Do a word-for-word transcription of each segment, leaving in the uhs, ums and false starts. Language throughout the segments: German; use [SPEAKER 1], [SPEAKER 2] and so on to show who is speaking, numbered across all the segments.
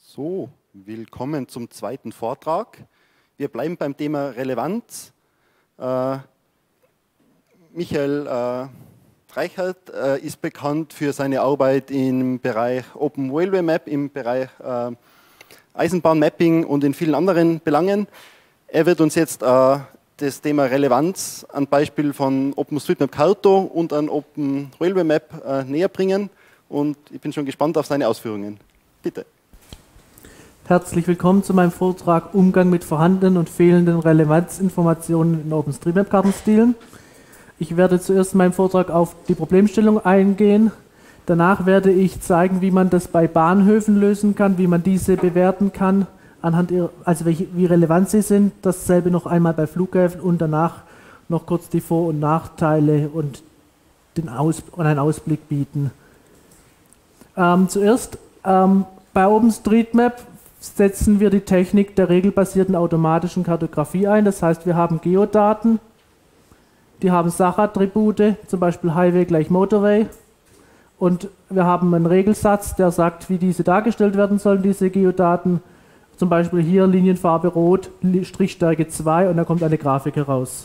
[SPEAKER 1] So, willkommen zum zweiten Vortrag. Wir bleiben beim Thema Relevanz. Äh, Michael äh, Reichert äh, ist bekannt für seine Arbeit im Bereich Open Railway Map, im Bereich äh, Eisenbahnmapping und in vielen anderen Belangen. Er wird uns jetzt äh, das Thema Relevanz an Beispiel von OpenStreetMap Carto und an Open Railway Map äh, näher bringen. Und ich bin schon gespannt auf seine Ausführungen. Bitte.
[SPEAKER 2] Herzlich willkommen zu meinem Vortrag Umgang mit vorhandenen und fehlenden Relevanzinformationen in OpenStreetMap-Kartenstilen. Ich werde zuerst in meinem Vortrag auf die Problemstellung eingehen. Danach werde ich zeigen, wie man das bei Bahnhöfen lösen kann, wie man diese bewerten kann, anhand ihrer, also welche, wie relevant sie sind. Dasselbe noch einmal bei Flughäfen und danach noch kurz die Vor- und Nachteile und, den Aus, und einen Ausblick bieten. Ähm, zuerst ähm, bei OpenStreetMap setzen wir die Technik der regelbasierten automatischen Kartografie ein. Das heißt, wir haben Geodaten, die haben Sachattribute, zum Beispiel Highway gleich Motorway. Und wir haben einen Regelsatz, der sagt, wie diese dargestellt werden sollen, diese Geodaten. Zum Beispiel hier Linienfarbe rot, Strichstärke zwei und da kommt eine Grafik heraus.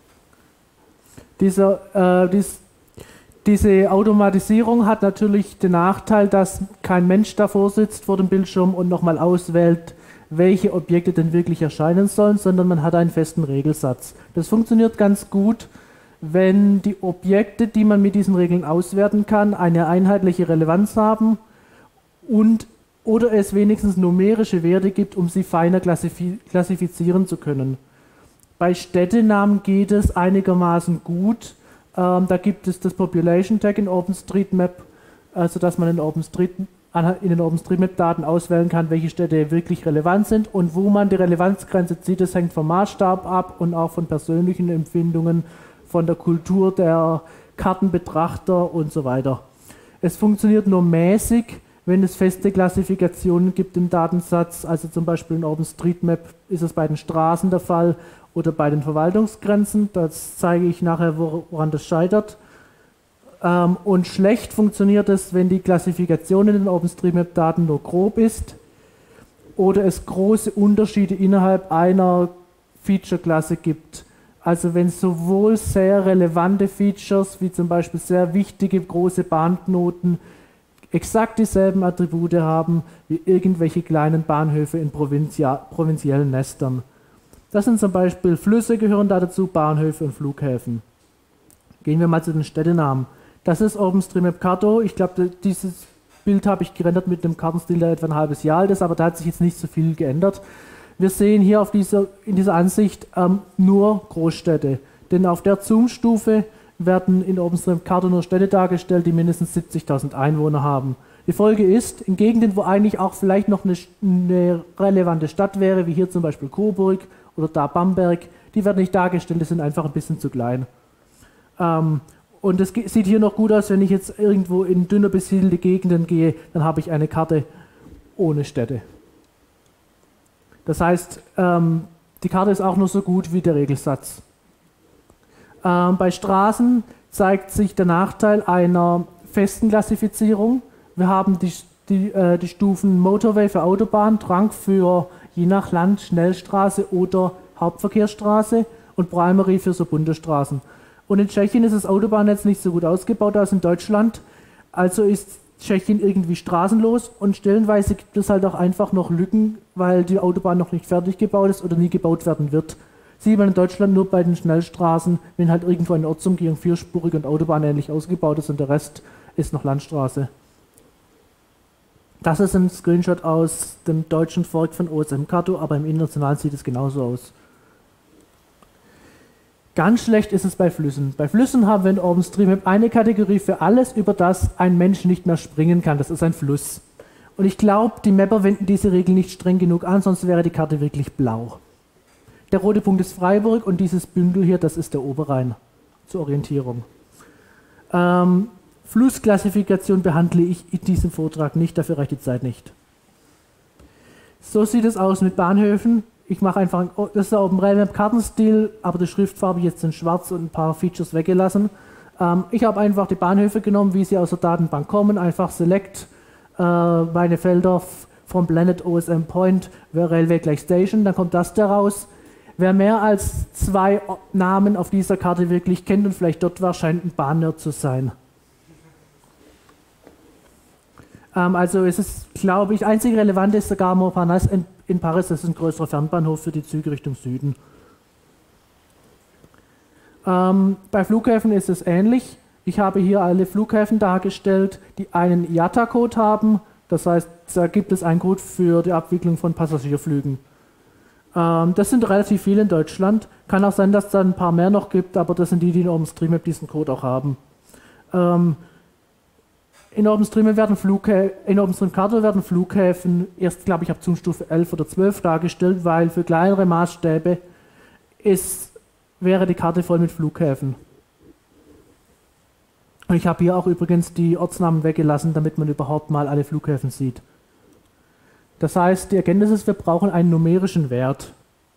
[SPEAKER 2] Dieser, äh, dies, Diese Automatisierung hat natürlich den Nachteil, dass kein Mensch davor sitzt vor dem Bildschirm und nochmal auswählt, welche Objekte denn wirklich erscheinen sollen, sondern man hat einen festen Regelsatz. Das funktioniert ganz gut, wenn die Objekte, die man mit diesen Regeln auswerten kann, eine einheitliche Relevanz haben und oder es wenigstens numerische Werte gibt, um sie feiner klassifizieren zu können. Bei Städtenamen geht es einigermaßen gut. Ähm, da gibt es das Population Tag in OpenStreetMap, äh, sodass man in, Openstreet, in den OpenStreetMap-Daten auswählen kann, welche Städte wirklich relevant sind und wo man die Relevanzgrenze zieht. Das hängt vom Maßstab ab und auch von persönlichen Empfindungen, von der Kultur der Kartenbetrachter und so weiter. Es funktioniert nur mäßig, wenn es feste Klassifikationen gibt im Datensatz. Also zum Beispiel in OpenStreetMap ist es bei den Straßen der Fall oder bei den Verwaltungsgrenzen. Das zeige ich nachher, woran das scheitert. Ähm, und schlecht funktioniert es, wenn die Klassifikation in den OpenStreetMap-Daten nur grob ist oder es große Unterschiede innerhalb einer Feature-Klasse gibt. Also wenn sowohl sehr relevante Features, wie zum Beispiel sehr wichtige große Bahnknoten, exakt dieselben Attribute haben wie irgendwelche kleinen Bahnhöfe in provinziellen Nestern. Das sind zum Beispiel Flüsse, gehören da dazu, Bahnhöfe und Flughäfen. Gehen wir mal zu den Städtenamen. Das ist OpenStreetMap Carto. Ich glaube, dieses Bild habe ich gerendert mit einem Kartenstil, der etwa ein halbes Jahr alt ist, aber da hat sich jetzt nicht so viel geändert. Wir sehen hier auf dieser, in dieser Ansicht ähm, nur Großstädte, denn auf der Zoom-Stufe werden in OpenStreetMap Carto nur Städte dargestellt, die mindestens siebzigtausend Einwohner haben. Die Folge ist, in Gegenden, wo eigentlich auch vielleicht noch eine, eine relevante Stadt wäre, wie hier zum Beispiel Coburg oder da Bamberg, die werden nicht dargestellt, die sind einfach ein bisschen zu klein. Ähm, und es sieht hier noch gut aus, wenn ich jetzt irgendwo in dünner besiedelte Gegenden gehe, dann habe ich eine Karte ohne Städte. Das heißt, ähm, die Karte ist auch nur so gut wie der Regelsatz. Ähm, bei Straßen zeigt sich der Nachteil einer festen Klassifizierung. Wir haben die, die, äh, die Stufen Motorway für Autobahn, Trunk für je nach Land Schnellstraße oder Hauptverkehrsstraße und Primary für so Bundesstraßen. Und in Tschechien ist das Autobahnnetz nicht so gut ausgebaut als in Deutschland, also ist Tschechien irgendwie straßenlos und stellenweise gibt es halt auch einfach noch Lücken, weil die Autobahn noch nicht fertig gebaut ist oder nie gebaut werden wird. Sieht man in Deutschland nur bei den Schnellstraßen, wenn halt irgendwo eine Ortsumgehung vierspurig und autobahnähnlich ausgebaut ist und der Rest ist noch Landstraße. Das ist ein Screenshot aus dem deutschen Fork von O S M Carto, aber im internationalen sieht es genauso aus. Ganz schlecht ist es bei Flüssen. Bei Flüssen haben wir in OpenStreetMap eine Kategorie für alles, über das ein Mensch nicht mehr springen kann. Das ist ein Fluss. Und ich glaube, die Mapper wenden diese Regel nicht streng genug an, sonst wäre die Karte wirklich blau. Der rote Punkt ist Freiburg und dieses Bündel hier, das ist der Oberrhein zur Orientierung. Ähm, Flussklassifikation behandle ich in diesem Vortrag nicht, dafür reicht die Zeit nicht. So sieht es aus mit Bahnhöfen. Ich mache einfach, das ist auch im OpenRailMap-Kartenstil, aber die Schriftfarbe jetzt in schwarz und ein paar Features weggelassen. Ähm, ich habe einfach die Bahnhöfe genommen, wie sie aus der Datenbank kommen, einfach Select, äh, meine Felder vom Planet O S M Point wäre Railway gleich Station, dann kommt das daraus. Wer mehr als zwei Namen auf dieser Karte wirklich kennt und vielleicht dort war, scheint ein Bahnnerd zu sein. Ähm, also es ist, glaube ich, einzig relevant ist sogar Montparnasse in, in Paris, das ist ein größerer Fernbahnhof für die Züge Richtung Süden. Ähm, bei Flughäfen ist es ähnlich. Ich habe hier alle Flughäfen dargestellt, die einen I A T A-Code haben. Das heißt, da gibt es einen Code für die Abwicklung von Passagierflügen. Ähm, das sind relativ viele in Deutschland. Kann auch sein, dass es da ein paar mehr noch gibt, aber das sind die, die in OpenStreetMap diesen Code auch haben. Ähm, in OpenStreetMap werden Flughäfen, in OpenStreetCarto werden Flughäfen erst, glaube ich, ab Zoomstufe elf oder zwölf dargestellt, weil für kleinere Maßstäbe ist wäre die Karte voll mit Flughäfen. Und ich habe hier auch übrigens die Ortsnamen weggelassen, damit man überhaupt mal alle Flughäfen sieht. Das heißt, die Erkenntnis ist, wir brauchen einen numerischen Wert.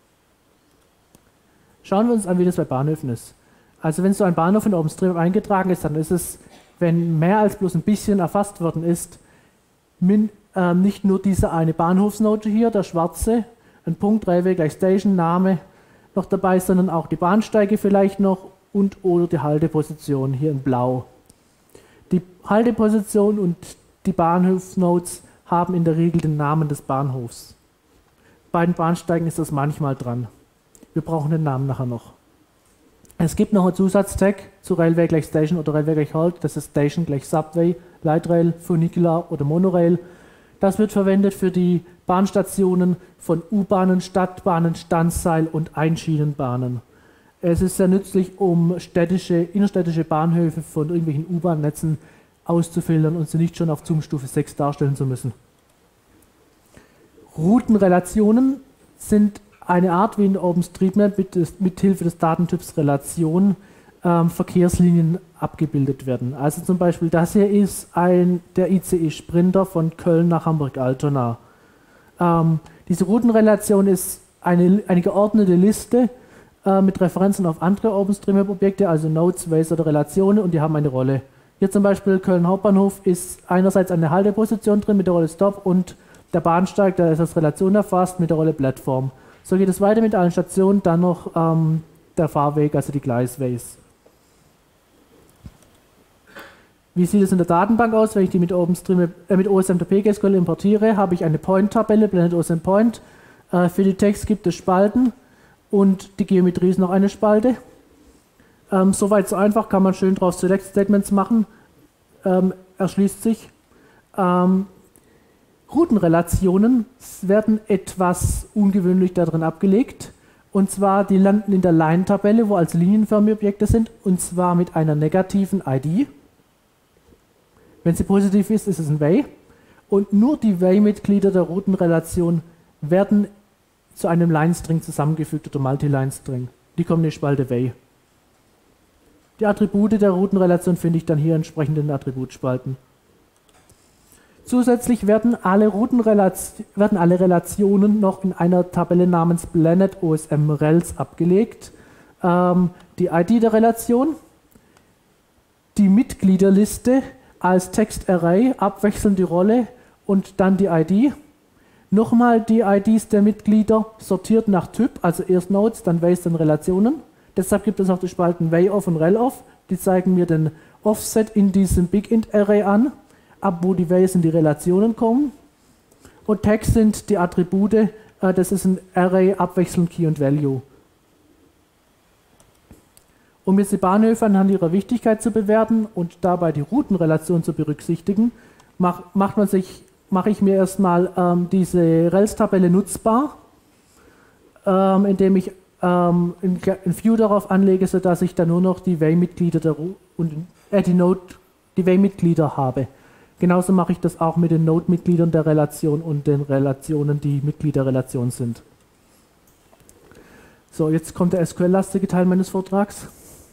[SPEAKER 2] Schauen wir uns an, wie das bei Bahnhöfen ist. Also wenn so ein Bahnhof in OpenStreetMap eingetragen ist, dann ist es, wenn mehr als bloß ein bisschen erfasst worden ist, min, äh, nicht nur diese eine Bahnhofsnote hier, der schwarze, ein Punkt, Railway gleich Station, Name, noch dabei, sondern auch die Bahnsteige vielleicht noch und oder die Halteposition hier in Blau. Die Halteposition und die Bahnhofsnotes haben in der Regel den Namen des Bahnhofs. Bei den Bahnsteigen ist das manchmal dran. Wir brauchen den Namen nachher noch. Es gibt noch einen Zusatztag zu Railway gleich Station oder Railway gleich Halt. Das ist Station gleich Subway, Light Rail, Funicular oder Monorail. Das wird verwendet für die Bahnstationen von U-Bahnen, Stadtbahnen, Standseil- und Einschienenbahnen. Es ist sehr nützlich, um städtische, innerstädtische Bahnhöfe von irgendwelchen U-Bahn-Netzen auszufiltern und sie nicht schon auf Zoom-Stufe sechs darstellen zu müssen. Routenrelationen sind eine Art, wie in OpenStreetMap mit, mit Hilfe des Datentyps Relation ähm, Verkehrslinien abgebildet werden. Also zum Beispiel das hier ist ein, der I C E-Sprinter von Köln nach Hamburg-Altona. Ähm, diese Routenrelation ist eine, eine geordnete Liste äh, mit Referenzen auf andere OpenStreetMap-Objekte, also Nodes, Ways oder Relationen, und die haben eine Rolle. Hier zum Beispiel Köln Hauptbahnhof ist einerseits eine Halteposition drin mit der Rolle Stop und der Bahnsteig, der ist als Relation erfasst mit der Rolle Plattform. So geht es weiter mit allen Stationen, dann noch ähm, der Fahrweg, also die Gleisways. Wie sieht es in der Datenbank aus? Wenn ich die mit, OpenStreetMap, äh, mit O S M T P G S Q L importiere, habe ich eine Point-Tabelle, Planet O S M Point. Äh, für die Text gibt es Spalten und die Geometrie ist noch eine Spalte. Ähm, Soweit so einfach, kann man schön drauf Select-Statements machen. Ähm, erschließt sich. Ähm, Routenrelationen werden etwas ungewöhnlich darin abgelegt. Und zwar, die landen in der Line-Tabelle, wo also linienförmige Objekte sind, und zwar mit einer negativen I D. Wenn sie positiv ist, ist es ein Way. Und nur die Way-Mitglieder der Routenrelation werden zu einem Line-String zusammengefügt oder Multi-Line-String. Die kommen in die Spalte Way. Die Attribute der Routenrelation finde ich dann hier entsprechend in den Attributspalten. Zusätzlich werden alle, werden alle Relationen noch in einer Tabelle namens Planet O S M Rels abgelegt. Ähm, die I D der Relation, die Mitgliederliste als Text-Array, abwechselnd die Rolle und dann die I D. Nochmal die I Ds der Mitglieder sortiert nach Typ, also erst Nodes, dann Ways, dann Relationen. Deshalb gibt es auch die Spalten Way-Off und Rel-Off. Die zeigen mir den Offset in diesem Big-Int-Array an, ab wo die Ways in die Relationen kommen. Und Tags sind die Attribute, äh, das ist ein Array, abwechselnd Key und Value. Um jetzt die Bahnhöfe anhand ihrer Wichtigkeit zu bewerten und dabei die Routenrelation zu berücksichtigen, mach, macht man sich, mache ich mir erstmal ähm, diese Rels-Tabelle nutzbar, ähm, indem ich ähm, ein, ein View darauf anlege, sodass ich dann nur noch die Way-Mitglieder der und äh, die Node, die Way-Mitglieder habe. Genauso mache ich das auch mit den Node-Mitgliedern der Relation und den Relationen, die Mitglied der Relation sind. So, jetzt kommt der S Q L-lastige Teil meines Vortrags.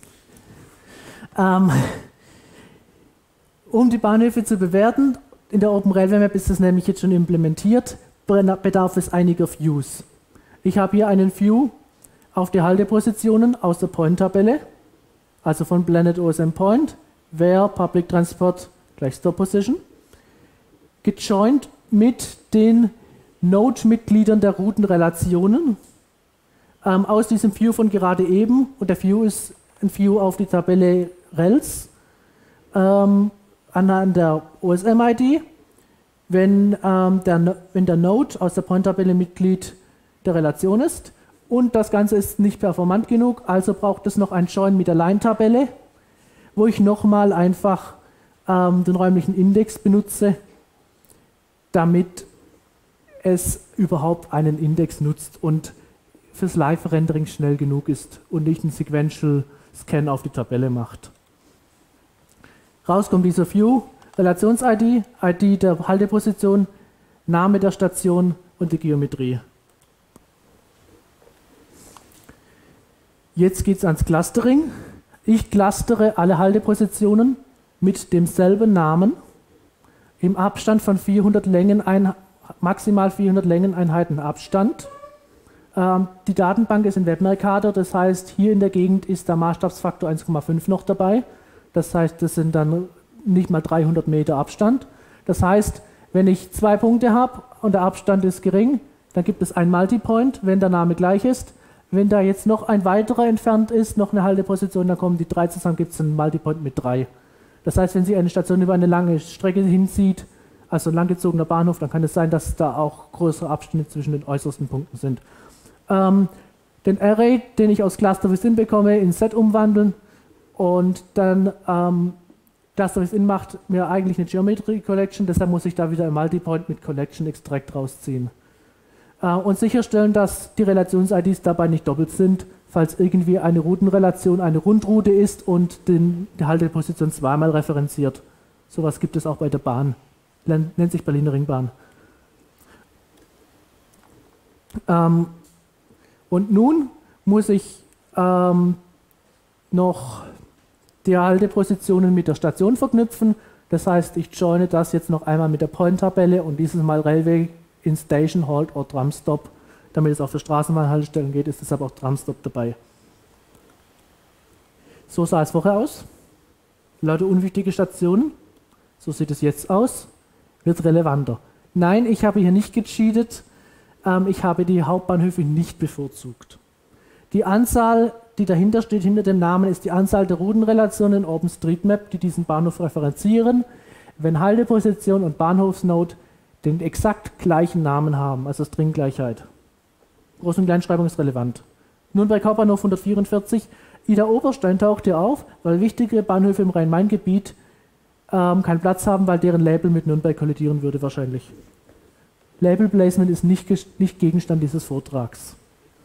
[SPEAKER 2] Ähm, um die Bahnhöfe zu bewerten, in der Open Railway Map ist das nämlich jetzt schon implementiert, bedarf es einiger Views. Ich habe hier einen View auf die Haltepositionen aus der Point-Tabelle, also von Planet O S M Point, where Public Transport gleich Stop Position, gejoint mit den Node-Mitgliedern der Routenrelationen ähm, aus diesem View von gerade eben, und der View ist ein View auf die Tabelle Rels, ähm, anhand der O S M-I D, wenn, ähm, der, wenn der Node aus der Point-Tabelle Mitglied der Relation ist. Und das Ganze ist nicht performant genug, also braucht es noch ein Join mit der Line-Tabelle, wo ich nochmal einfach ähm, den räumlichen Index benutze, damit es überhaupt einen Index nutzt und fürs Live-Rendering schnell genug ist und nicht einen Sequential Scan auf die Tabelle macht. Raus kommt dieser View, Relations-I D, I D der Halteposition, Name der Station und die Geometrie. Jetzt geht es ans Clustering. Ich clustere alle Haltepositionen mit demselben Namen im Abstand von vierhundert Längeneinheiten, maximal vierhundert Längeneinheiten Abstand. Ähm, die Datenbank ist in WebMercator, das heißt, hier in der Gegend ist der Maßstabsfaktor eins Komma fünf noch dabei. Das heißt, das sind dann nicht mal dreihundert Meter Abstand. Das heißt, wenn ich zwei Punkte habe und der Abstand ist gering, dann gibt es ein Multipoint, wenn der Name gleich ist. Wenn da jetzt noch ein weiterer entfernt ist, noch eine Halteposition, dann kommen die drei zusammen, gibt es einen Multipoint mit drei. Das heißt, wenn Sie eine Station über eine lange Strecke hinzieht, also ein langgezogener Bahnhof, dann kann es sein, dass da auch größere Abstände zwischen den äußersten Punkten sind. Ähm, den Array, den ich aus Cluster-Within bekomme, in Set umwandeln und dann ähm, Cluster-Within macht mir eigentlich eine Geometry Collection, deshalb muss ich da wieder ein Multipoint mit Collection Extract rausziehen. Äh, und sicherstellen, dass die Relations-I Ds dabei nicht doppelt sind, falls irgendwie eine Routenrelation eine Rundroute ist und den, die Halteposition zweimal referenziert. Sowas gibt es auch bei der Bahn. Nennt sich Berliner Ringbahn. Ähm, und nun muss ich ähm, noch die Haltepositionen mit der Station verknüpfen. Das heißt, ich joine das jetzt noch einmal mit der Point-Tabelle und dieses Mal Railway in Station, Halt oder Tramstop. Damit es auf der Straßenbahnhaltestellen geht, ist deshalb auch Tramstop dabei. So sah es vorher aus. Lauter unwichtige Stationen. So sieht es jetzt aus. Wird relevanter. Nein, ich habe hier nicht gecheatet. Ähm, ich habe die Hauptbahnhöfe nicht bevorzugt. Die Anzahl, die dahinter steht, hinter dem Namen, ist die Anzahl der Routenrelationen in OpenStreetMap, die diesen Bahnhof referenzieren, wenn Halteposition und Bahnhofsnode den exakt gleichen Namen haben, also Stringgleichheit. Groß- und Kleinschreibung ist relevant. Nürnberg Hauptbahnhof hundertvierundvierzig. Ida Oberstein taucht hier auf, weil wichtige Bahnhöfe im Rhein-Main-Gebiet ähm, keinen Platz haben, weil deren Label mit Nürnberg kollidieren würde wahrscheinlich. Label Placement ist nicht, nicht Gegenstand dieses Vortrags.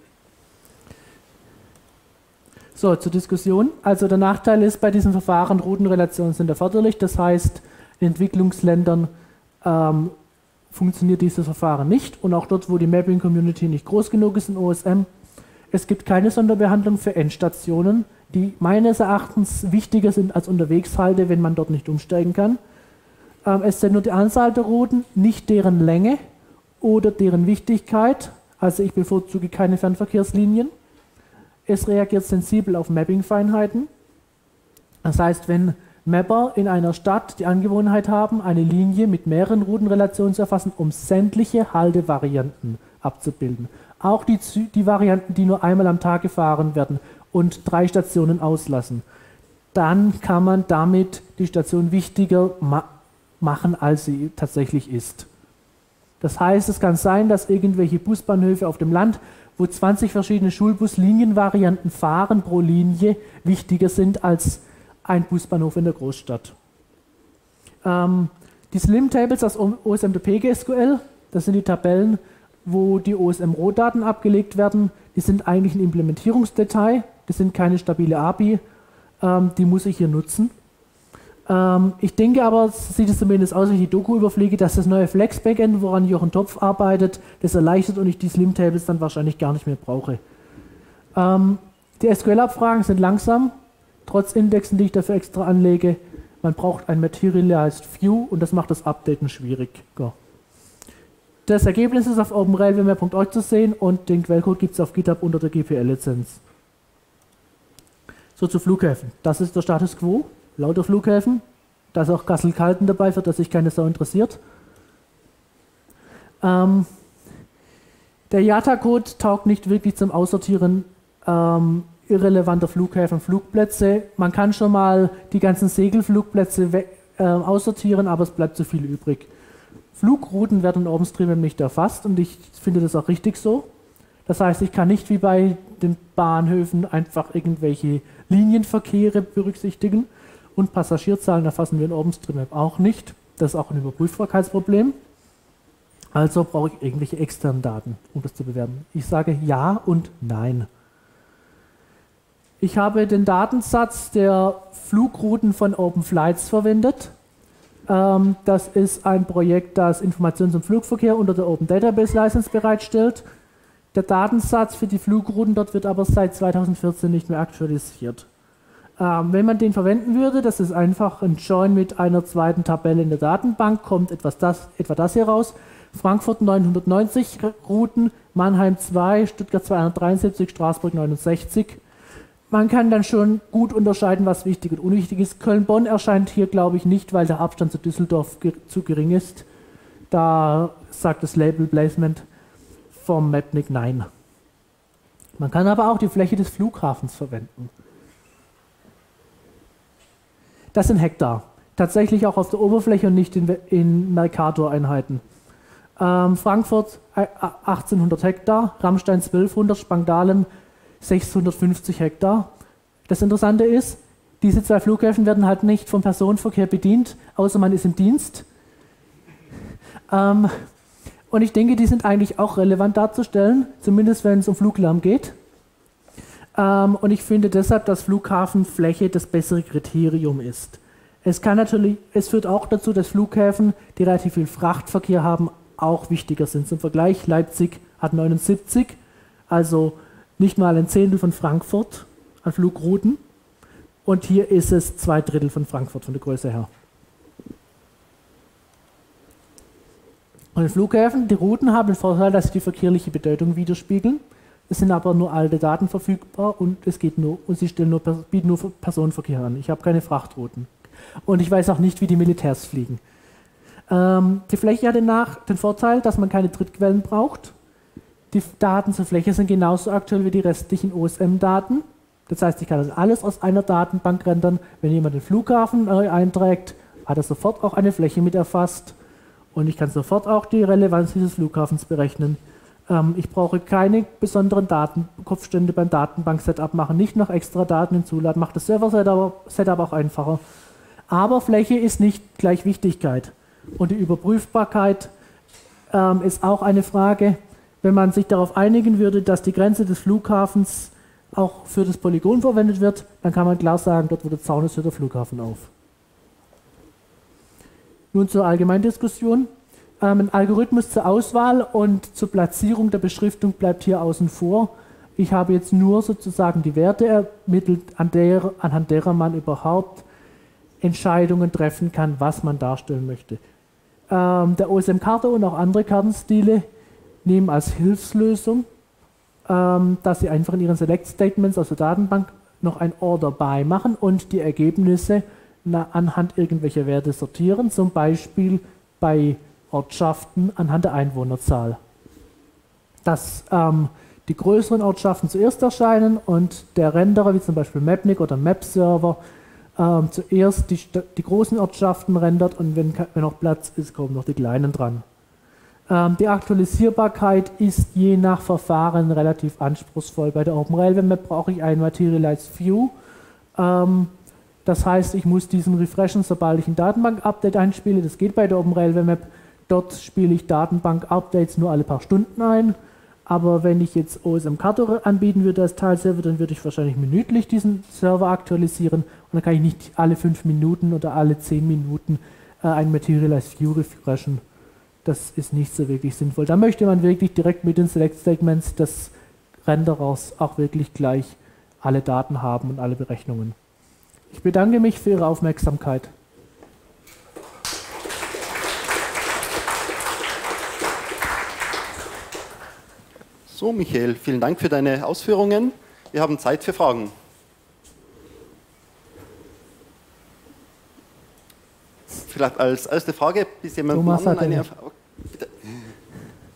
[SPEAKER 2] So, zur Diskussion. Also der Nachteil ist bei diesem Verfahren, Routenrelationen sind erforderlich. Das heißt, in Entwicklungsländern ähm, funktioniert dieses Verfahren nicht. Und auch dort, wo die Mapping-Community nicht groß genug ist in O S M. Es gibt keine Sonderbehandlung für Endstationen, die meines Erachtens wichtiger sind als Unterwegshalte, wenn man dort nicht umsteigen kann. Ähm, es sind nur die Anzahl der Routen, nicht deren Länge oder deren Wichtigkeit. Also ich bevorzuge keine Fernverkehrslinien. Es reagiert sensibel auf Mapping-Feinheiten. Das heißt, wenn Mapper in einer Stadt die Angewohnheit haben, eine Linie mit mehreren Routenrelationen zu erfassen, um sämtliche Haltevarianten abzubilden. Auch die, die Varianten, die nur einmal am Tag gefahren werden und drei Stationen auslassen. Dann kann man damit die Station wichtiger ma machen, als sie tatsächlich ist. Das heißt, es kann sein, dass irgendwelche Busbahnhöfe auf dem Land, wo zwanzig verschiedene Schulbus-Linienvarianten fahren pro Linie, wichtiger sind als ein Busbahnhof in der Großstadt. Ähm, die Slim-Tables aus O S M der P G S Q L, das sind die Tabellen, wo die O S M-Rohdaten abgelegt werden. Die sind eigentlich ein Implementierungsdetail, das sind keine stabile A P I, ähm, die muss ich hier nutzen. Ähm, ich denke aber, sieht es zumindest aus, wenn ich die Doku überfliege, dass das neue Flex-Backend, woran Jochen Topf arbeitet, das erleichtert und ich die Slim-Tables dann wahrscheinlich gar nicht mehr brauche. Ähm, die S Q L-Abfragen sind langsam, trotz Indexen, die ich dafür extra anlege. Man braucht ein Materialized View und das macht das Updaten schwierig. Ja. Das Ergebnis ist auf openrailwaymap punkt org zu sehen und den Quellcode gibt es auf GitHub unter der G P L-Lizenz. So zu Flughäfen. Das ist der Status Quo. Lauter Flughäfen. Da ist auch Kassel-Calden dabei, für das sich keine Sau interessiert. Ähm, der I A T A-Code taugt nicht wirklich zum Aussortieren ähm, irrelevanter Flughäfen, Flugplätze. Man kann schon mal die ganzen Segelflugplätze äh, aussortieren, aber es bleibt zu viel übrig. Flugrouten werden in OpenStreetMap nicht erfasst und ich finde das auch richtig so. Das heißt, ich kann nicht wie bei den Bahnhöfen einfach irgendwelche Linienverkehre berücksichtigen und Passagierzahlen erfassen wir in OpenStreetMap auch nicht. Das ist auch ein Überprüfbarkeitsproblem. Also brauche ich irgendwelche externen Daten, um das zu bewerten. Ich sage ja und nein. Ich habe den Datensatz der Flugrouten von OpenFlights verwendet. Ähm, das ist ein Projekt, das Informationen zum Flugverkehr unter der Open Database License bereitstellt. Der Datensatz für die Flugrouten dort wird aber seit zweitausendvierzehn nicht mehr aktualisiert. Ähm, wenn man den verwenden würde, das ist einfach ein Join mit einer zweiten Tabelle in der Datenbank, kommt etwas das, etwa das hier raus. Frankfurt neunhundertneunzig Routen, Mannheim zwei, Stuttgart zweihundertdreiundsiebzig, Straßburg neunundsechzig. Man kann dann schon gut unterscheiden, was wichtig und unwichtig ist. Köln-Bonn erscheint hier, glaube ich, nicht, weil der Abstand zu Düsseldorf ge zu gering ist. Da sagt das Label Placement vom Mapnik nein. Man kann aber auch die Fläche des Flughafens verwenden. Das sind Hektar. Tatsächlich auch auf der Oberfläche und nicht in, in Mercator-Einheiten. Ähm, Frankfurt äh, achtzehnhundert Hektar, Rammstein zwölfhundert, Spangdahlem sechshundertfünfzig Hektar. Das Interessante ist, diese zwei Flughäfen werden halt nicht vom Personenverkehr bedient, außer man ist im Dienst. Ähm, und ich denke, die sind eigentlich auch relevant darzustellen, zumindest wenn es um Fluglärm geht. Ähm, und ich finde deshalb, dass Flughafenfläche das bessere Kriterium ist. Es kann natürlich, es führt auch dazu, dass Flughäfen, die relativ viel Frachtverkehr haben, auch wichtiger sind. Zum Vergleich, Leipzig hat neunundsiebzig, also nicht mal ein Zehntel von Frankfurt an Flugrouten. Und hier ist es zwei Drittel von Frankfurt von der Größe her. Und die Flughäfen, die Routen haben den Vorteil, dass sie die verkehrliche Bedeutung widerspiegeln. Es sind aber nur alte Daten verfügbar und es geht nur und sie stellen nur, bieten nur Personenverkehr an. Ich habe keine Frachtrouten. Und ich weiß auch nicht, wie die Militärs fliegen. Ähm, die Fläche hat demnach den Vorteil, dass man keine Drittquellen braucht. Die Daten zur Fläche sind genauso aktuell wie die restlichen O S M-Daten. Das heißt, ich kann das alles aus einer Datenbank rendern. Wenn jemand den Flughafen äh, einträgt, hat er sofort auch eine Fläche mit erfasst. Und ich kann sofort auch die Relevanz dieses Flughafens berechnen. Ähm, ich brauche keine besonderen Datenkopfstände beim Datenbank-Setup machen, nicht noch extra Daten hinzuladen, macht das Server-Setup auch einfacher. Aber Fläche ist nicht gleich Wichtigkeit. Und die Überprüfbarkeit ähm, ist auch eine Frage. Wenn man sich darauf einigen würde, dass die Grenze des Flughafens auch für das Polygon verwendet wird, dann kann man klar sagen, dort wo der Zaun ist, hört der Flughafen auf. Nun zur Allgemeindiskussion. Ähm, ein Algorithmus zur Auswahl und zur Platzierung der Beschriftung bleibt hier außen vor. Ich habe jetzt nur sozusagen die Werte ermittelt, an der, anhand derer man überhaupt Entscheidungen treffen kann, was man darstellen möchte. Ähm, der O S M-Karte und auch andere Kartenstile nehmen als Hilfslösung, ähm, dass sie einfach in ihren Select-Statements aus der Datenbank noch ein Order by machen und die Ergebnisse na, anhand irgendwelcher Werte sortieren, zum Beispiel bei Ortschaften anhand der Einwohnerzahl. Dass ähm, die größeren Ortschaften zuerst erscheinen und der Renderer, wie zum Beispiel Mapnik oder Map-Server, ähm, zuerst die, die großen Ortschaften rendert und wenn, wenn noch Platz ist, kommen noch die kleinen dran. Ähm, die Aktualisierbarkeit ist je nach Verfahren relativ anspruchsvoll. Bei der OpenRailway-Map brauche ich ein Materialized View. Ähm, das heißt, ich muss diesen refreshen, sobald ich ein Datenbank-Update einspiele. Das geht bei der OpenRailway-Map. Dort spiele ich Datenbank-Updates nur alle paar Stunden ein. Aber wenn ich jetzt O S M-Karte anbieten würde als Teilserver, dann würde ich wahrscheinlich minütlich diesen Server aktualisieren. Und dann kann ich nicht alle fünf Minuten oder alle zehn Minuten äh, ein Materialized View refreshen. Das ist nicht so wirklich sinnvoll. Da möchte man wirklich direkt mit den Select Statements des Renderers auch wirklich gleich alle Daten haben und alle Berechnungen. Ich bedanke mich für Ihre Aufmerksamkeit.
[SPEAKER 1] So, Michael, vielen Dank für deine Ausführungen. Wir haben Zeit für Fragen. Vielleicht als erste Frage, bis jemand
[SPEAKER 2] Thomas
[SPEAKER 1] anderen
[SPEAKER 2] eine.
[SPEAKER 1] eine Frage. Bitte.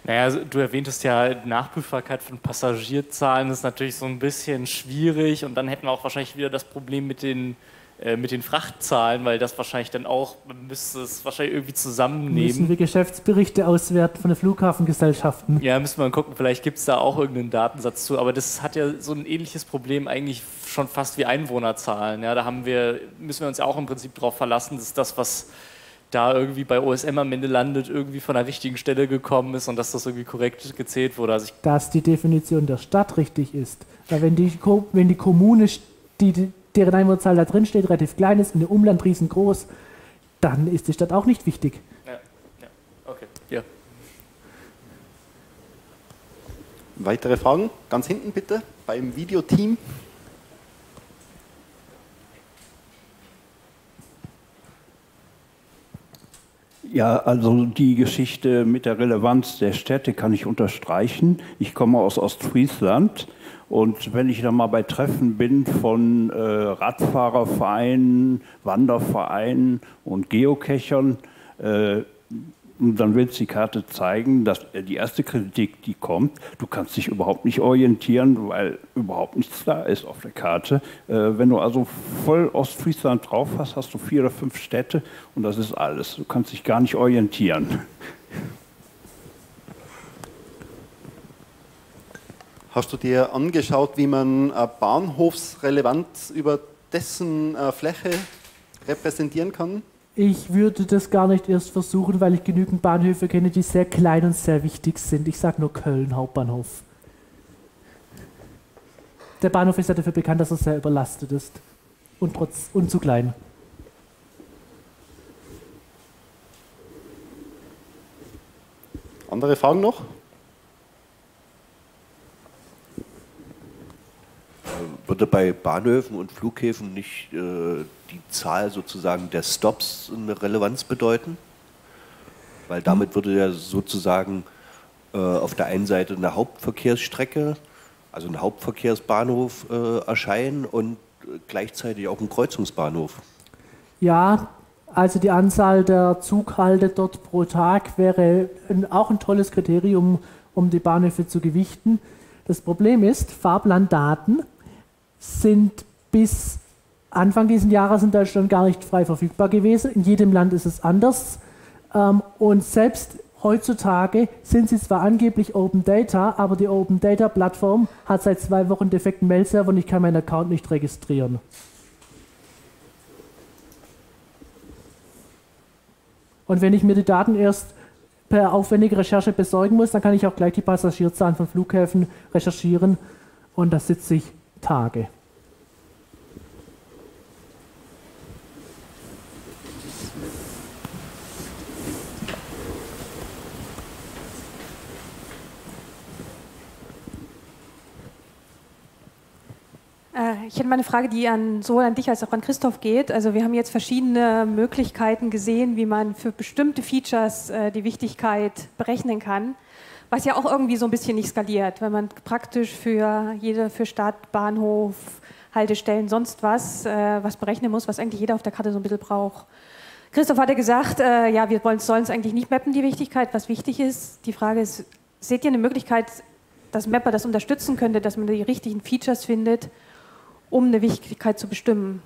[SPEAKER 3] Naja, du erwähntest ja, Nachprüfbarkeit von Passagierzahlen ist natürlich so ein bisschen schwierig und dann hätten wir auch wahrscheinlich wieder das Problem mit den, äh, mit den Frachtzahlen, weil das wahrscheinlich dann auch, man müsste es wahrscheinlich irgendwie zusammennehmen.
[SPEAKER 2] Müssen wir Geschäftsberichte auswerten von den Flughafengesellschaften?
[SPEAKER 3] Ja, müssen wir mal gucken, vielleicht gibt es da auch irgendeinen Datensatz zu, aber das hat ja so ein ähnliches Problem eigentlich schon fast wie Einwohnerzahlen. Ja, da haben wir, müssen wir uns ja auch im Prinzip darauf verlassen, dass das, was da irgendwie bei O S M am Ende landet, irgendwie von der richtigen Stelle gekommen ist und dass das irgendwie korrekt gezählt wurde. Also ich
[SPEAKER 2] dass die Definition der Stadt richtig ist. Weil wenn die, wenn die Kommune, die, deren Einwohnerzahl da drin steht, relativ klein ist, in dem Umland riesengroß, dann ist die Stadt auch nicht wichtig.
[SPEAKER 3] Ja, ja. Okay, ja.
[SPEAKER 1] Weitere Fragen? Ganz hinten bitte, beim Videoteam.
[SPEAKER 4] Ja, also die Geschichte mit der Relevanz der Städte kann ich unterstreichen. Ich komme aus Ostfriesland und wenn ich dann mal bei Treffen bin von äh, Radfahrervereinen, Wandervereinen und Geocachern, äh, dann will die Karte zeigen, dass die erste Kritik, die kommt, du kannst dich überhaupt nicht orientieren, weil überhaupt nichts da ist auf der Karte. Äh, wenn du also voll Ostfriesland drauf hast, hast du vier oder fünf Städte und das ist alles. Du kannst dich gar nicht orientieren.
[SPEAKER 1] Hast du dir angeschaut, wie man äh, Bahnhofsrelevanz über dessen äh, Fläche repräsentieren kann?
[SPEAKER 2] Ich würde das gar nicht erst versuchen, weil ich genügend Bahnhöfe kenne, die sehr klein und sehr wichtig sind. Ich sage nur Köln, Hauptbahnhof. Der Bahnhof ist ja dafür bekannt, dass er sehr überlastet ist und, trotz, und zu klein.
[SPEAKER 1] Andere Fragen noch?
[SPEAKER 5] Würde bei Bahnhöfen und Flughäfen nicht äh, die Zahl sozusagen der Stops eine Relevanz bedeuten? Weil damit würde ja sozusagen äh, auf der einen Seite eine Hauptverkehrsstrecke, also ein Hauptverkehrsbahnhof äh, erscheinen und gleichzeitig auch ein Kreuzungsbahnhof.
[SPEAKER 2] Ja, also die Anzahl der Zughalte dort pro Tag wäre ein, auch ein tolles Kriterium, um die Bahnhöfe zu gewichten. Das Problem ist, Fahrplandaten sind bis Anfang dieses Jahres in Deutschland gar nicht frei verfügbar gewesen. In jedem Land ist es anders. Und selbst heutzutage sind sie zwar angeblich Open Data, aber die Open Data Plattform hat seit zwei Wochen defekten Mail-Server und ich kann meinen Account nicht registrieren. Und wenn ich mir die Daten erst per aufwendige Recherche besorgen muss, dann kann ich auch gleich die Passagierzahlen von Flughäfen recherchieren und da sitze ich Tage.
[SPEAKER 6] Ich hätte mal eine Frage, die an, sowohl an dich als auch an Christoph geht. Also wir haben jetzt verschiedene Möglichkeiten gesehen, wie man für bestimmte Features äh, die Wichtigkeit berechnen kann, was ja auch irgendwie so ein bisschen nicht skaliert, wenn man praktisch für jede, für Stadt, Bahnhof, Haltestellen, sonst was, äh, was berechnen muss, was eigentlich jeder auf der Karte so ein bisschen braucht. Christoph hatte gesagt, äh, ja, wir sollen es eigentlich nicht mappen, die Wichtigkeit, was wichtig ist. Die Frage ist, seht ihr eine Möglichkeit, dass Mapper das unterstützen könnte, dass man die richtigen Features findet, um eine Wichtigkeit zu bestimmen?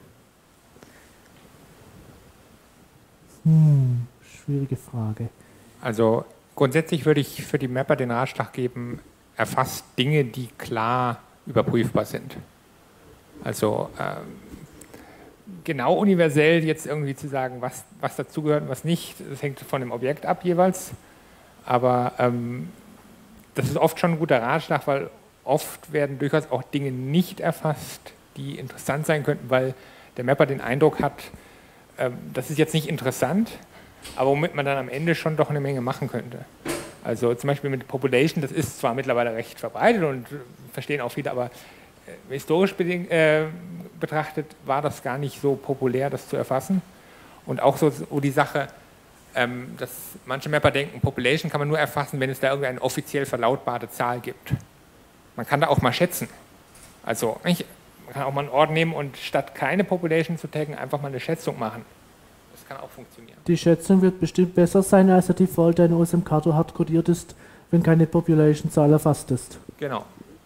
[SPEAKER 2] Hm, schwierige Frage.
[SPEAKER 7] Also grundsätzlich würde ich für die Mapper den Ratschlag geben, erfasst Dinge, die klar überprüfbar sind. Also ähm, genau universell jetzt irgendwie zu sagen, was, was dazugehört und was nicht, das hängt von dem Objekt ab jeweils. Aber ähm, das ist oft schon ein guter Ratschlag, weil oft werden durchaus auch Dinge nicht erfasst, die interessant sein könnten, weil der Mapper den Eindruck hat, äh, das ist jetzt nicht interessant, aber womit man dann am Ende schon doch eine Menge machen könnte. Also zum Beispiel mit Population, das ist zwar mittlerweile recht verbreitet und äh, verstehen auch viele, aber äh, historisch bedingt, äh, betrachtet war das gar nicht so populär, das zu erfassen. Und auch so, so die Sache, ähm, dass manche Mapper denken, Population kann man nur erfassen, wenn es da irgendeine offiziell verlautbarte Zahl gibt. Man kann da auch mal schätzen. Also ich, man kann auch mal einen Ort nehmen und statt keine Population zu taggen, einfach mal eine Schätzung machen. Das kann auch funktionieren.
[SPEAKER 2] Die Schätzung wird bestimmt besser sein, als der Default, der in O S M Kato hart kodiert ist, wenn keine Population-Zahl erfasst ist.
[SPEAKER 7] Genau.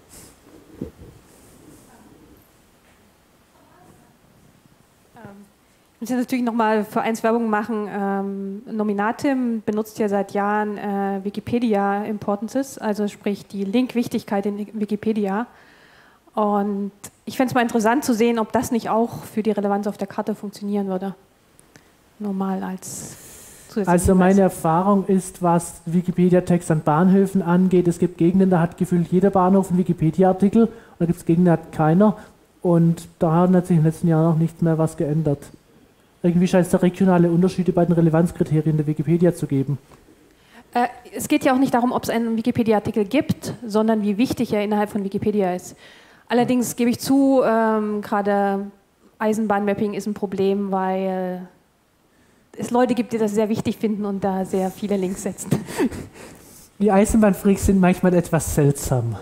[SPEAKER 6] Ich muss jetzt natürlich nochmal für eins Werbung machen. Ähm, Nominatim benutzt ja seit Jahren äh, Wikipedia Importances, also sprich die Link-Wichtigkeit in Wikipedia. Und ich fände es mal interessant zu sehen, ob das nicht auch für die Relevanz auf der Karte funktionieren würde. Normal als zusätzlicher
[SPEAKER 2] Also meine
[SPEAKER 6] Hinweis.
[SPEAKER 2] Erfahrung ist, was Wikipedia-Text an Bahnhöfen angeht, es gibt Gegenden, da hat gefühlt jeder Bahnhof einen Wikipedia-Artikel, und da gibt es Gegenden, da hat keiner. Und da hat sich im letzten Jahr noch nicht mehr was geändert. Irgendwie scheint es da regionale Unterschiede bei den Relevanzkriterien der Wikipedia zu geben.
[SPEAKER 6] Äh, es geht ja auch nicht darum, ob es einen Wikipedia-Artikel gibt, sondern wie wichtig er innerhalb von Wikipedia ist. Allerdings gebe ich zu, ähm, gerade Eisenbahnmapping ist ein Problem, weil es Leute gibt, die das sehr wichtig finden und da sehr viele Links setzen.
[SPEAKER 2] Die Eisenbahnfreaks sind manchmal etwas seltsam.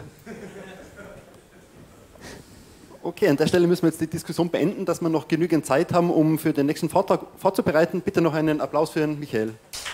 [SPEAKER 1] Okay, an der Stelle müssen wir jetzt die Diskussion beenden, dass wir noch genügend Zeit haben, um für den nächsten Vortrag vorzubereiten. Bitte noch einen Applaus für Michael.